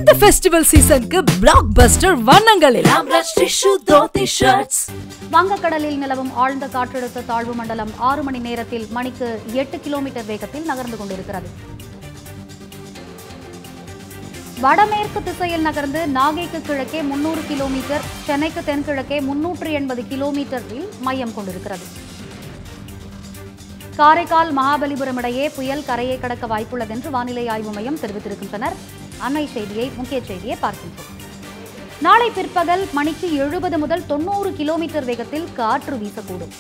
இந்த ஃபெஸ்டிவல் சீசனுக்கு பிளாக்பஸ்டர் வண்ணங்கள் எல்லாம் வங்கக்கடலில் நிலவும் ஆழ்ந்த காற்றழுத்த தாழ்வு மண்டலம் 6 மணி நேரத்தில் மணிக்கு 8 கிலோமீட்டர் வேகத்தில் நகர்ந்து கொண்டிருக்கிறது. வடமேற்கு திசையில் நகர்ந்து நாகைக்கு கிழக்கே 300 கிலோமீட்டர், சென்னைக்கு தென்கிழக்கே 380 கிலோமீட்டரில் மையம் கொண்டிருக்கிறது. காரைக்கால் மகாபலிபுரம் இடையே புயல் கரையை கடக்க வாய்ப்புள்ளது என்று வானிலை ஆய்வு மையம் தெரிவித்திருக்கின்றனர். அண்மை செய்தியை, முக்கிய செய்தியை பார்க்கின்றோம். நாளை பிற்பகல் மணிக்கு 70 முதல் 90 கிலோமீட்டர் வேகத்தில் காற்று வீசக்கூடும்.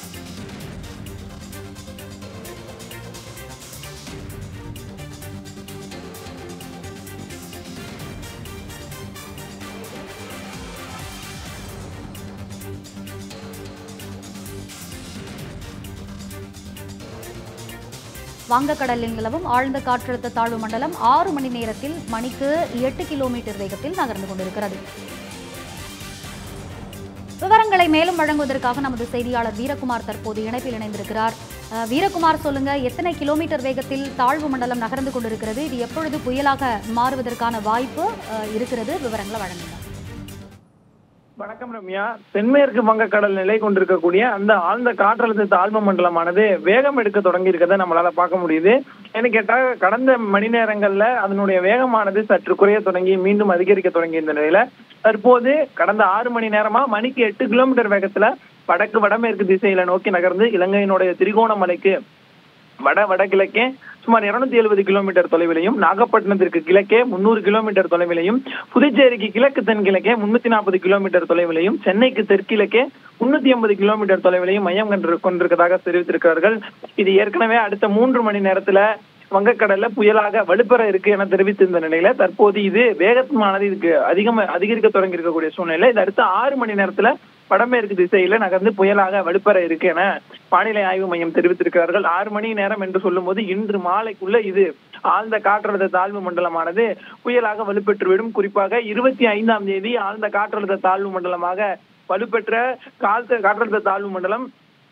வங்கக்கடலில் நிலவும் ஆழ்ந்த காற்றழுத்த தாழ்வு மண்டலம் 6 மணி நேரத்தில் மணிக்கு 8 கிலோமீட்டர் வேகத்தில் நகர்ந்து கொண்டிருக்கிறது. விவரங்களை மேலும் வழங்குவதற்காக நமது செய்தியாளர் வீரகுமார் தற்போது இணைப்பில் இணைந்திருக்கிறார். வீரகுமார், சொல்லுங்க, எத்தனை கிலோமீட்டர் வேகத்தில் தாழ்வு மண்டலம் நகர்ந்து கொண்டிருக்கிறது? இது எப்பொழுது புயலாக மாறுவதற்கான வாய்ப்பு இருக்கிறது? விவரங்களை வழங்குங்க. வணக்கம் ரம்யா. தென்மேற்கு வங்கக்கடல் நிலை கொண்டிருக்கக்கூடிய அந்த ஆழ்ந்த காற்றழுத்த தாழ்வு மண்டலமானது வேகம் எடுக்க தொடங்கி இருக்கிறத நம்மளால பார்க்க முடியுது. என்ன கேட்டா, கடந்த மணி நேரங்கள்ல அதனுடைய வேகமானது சற்று குறைய தொடங்கி மீண்டும் அதிகரிக்க தொடங்கி இந்த நிலையில தற்போது கடந்த 6 மணி நேரமா மணிக்கு 8 கிலோமீட்டர் வேகத்துல வடமேற்கு திசையில நோக்கி நகர்ந்து இலங்கையினுடைய திரிகோணமலைக்கு வடகிழக்கே சுமார் 270 கிலோமீட்டர் தொலைவிலையும், நாகப்பட்டினத்திற்கு கிழக்கே 300 கிலோமீட்டர் தொலைவிலையும், புதுச்சேரிக்கு கிழக்கு தென்கிழக்கே 340 கிலோமீட்டர் தொலைவிலையும், சென்னைக்கு தெற்கிழக்கே 380 கிலோமீட்டர் தொலைவிலையும் மையம் கொண்டிருக்கிறதாக தெரிவித்திருக்கிறார்கள். இது ஏற்கனவே அடுத்த 3 மணி நேரத்துல வங்கக்கடல்ல புயலாக வலுப்பெற இருக்கு என தெரிவித்திருந்த நிலையில தற்போது இது வேகமானது இதுக்கு அதிகரிக்க தொடங்கி இருக்கக்கூடிய சூழ்நிலை. இது அடுத்த 6 மணி நேரத்துல வடமேற்கு திசையில நகர்ந்து புயலாக வலுப்பெற இருக்கு என வானிலை ஆய்வு மையம் தெரிவித்திருக்கிறார்கள். 6 மணி நேரம் என்று சொல்லும் போது இன்று மாலைக்குள்ள இது ஆழ்ந்த காற்றழுத்த தாழ்வு மண்டலமானது புயலாக வலுப்பெற்றுவிடும். குறிப்பாக 25ஆம் தேதி ஆழ்ந்த காற்றழுத்த தாழ்வு மண்டலமாக வலுப்பெற்ற காற்றழுத்த தாழ்வு மண்டலம்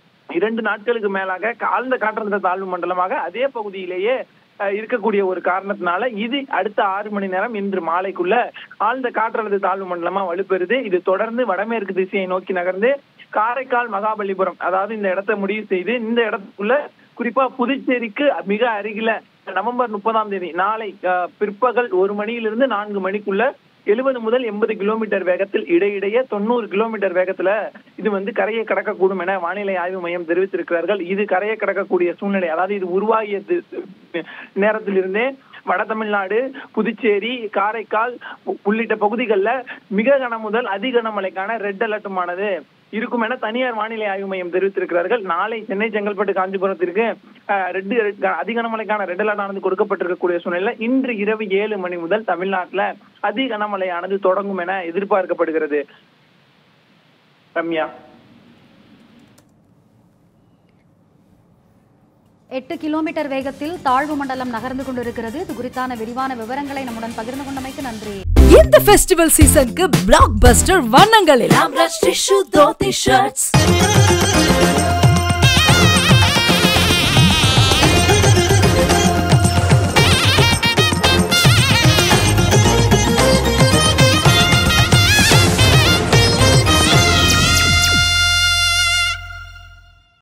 2 நாட்களுக்கு மேலாக ஆழ்ந்த காற்றழுத்த தாழ்வு மண்டலமாக அதே பகுதியிலேயே இருக்கக்கூடிய ஒரு காரணத்தினால இது அடுத்த 6 மணி நேரம் இன்று மாலைக்குள்ள ஆழ்ந்த காற்றழுத்த தாழ்வு மண்டலமா வலுப்பெறுது. இது தொடர்ந்து வடமேற்கு திசையை நோக்கி நகர்ந்து காரைக்கால் மகாபலிபுரம், அதாவது இந்த இடத்தை முடிவு செய்து இந்த இடத்துக்குள்ள குறிப்பா புதுச்சேரிக்கு மிக அருகில நவம்பர் 30ஆம் தேதி நாளை பிற்பகல் 1 மணியிலிருந்து 4 மணிக்குள்ள 70 முதல் 80 கிலோமீட்டர் வேகத்தில் இடையிடையே 90 கிலோமீட்டர் வேகத்துல இது கரையை கடக்கக்கூடும் என வானிலை ஆய்வு மையம் தெரிவித்திருக்கிறார்கள். இது கரையை கடக்கக்கூடிய சூழ்நிலை, அதாவது இது உருவாகிய நேரத்திலிருந்தே வட தமிழ்நாடு, புதுச்சேரி, காரைக்கால் உள்ளிட்ட பகுதிகளில் மிக கன முதல் அதிகனமழைக்கான ரெட் அலர்ட்டுமானது இருக்கும் என தனியார் வானிலை ஆய்வு மையம் தெரிவித்திருக்கிறார்கள். நாளை சென்னை, செங்கல்பட்டு, காஞ்சிபுரத்திற்கு அதிகனமழைக்கான ரெட் அலர்ட் ஆனது கொடுக்கப்பட்டிருக்கக்கூடிய சூழ்நிலை இன்று இரவு 7 மணி முதல் தமிழ்நாட்டில் அதிகனமழையானது தொடங்கும் என எதிர்பார்க்கப்படுகிறது. ரம்யா, 8 கிலோமீட்டர் வேகத்தில் தாழ்வு மண்டலம் நகர்ந்து கொண்டிருக்கிறது. இது குறித்தான விரிவான விவரங்களை நம்முடன் பகிர்ந்து கொண்டமைக்கு நன்றி. இந்த ஃபெஸ்டிவல் சீசனுக்கு பிளாக்பஸ்டர் வண்ணங்கள் எல்லாம்